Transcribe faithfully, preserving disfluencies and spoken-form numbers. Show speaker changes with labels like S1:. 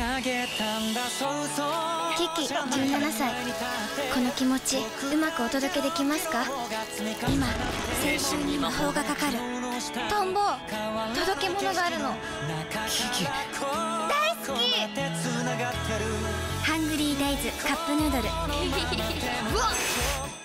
S1: キキじゅうななさい。この気持ちうまくお届けできますか？今青春に魔法がかかる。トンボ届け物があるの。
S2: キキ
S1: 大好き。ハングリーデイズカップヌードルうわっ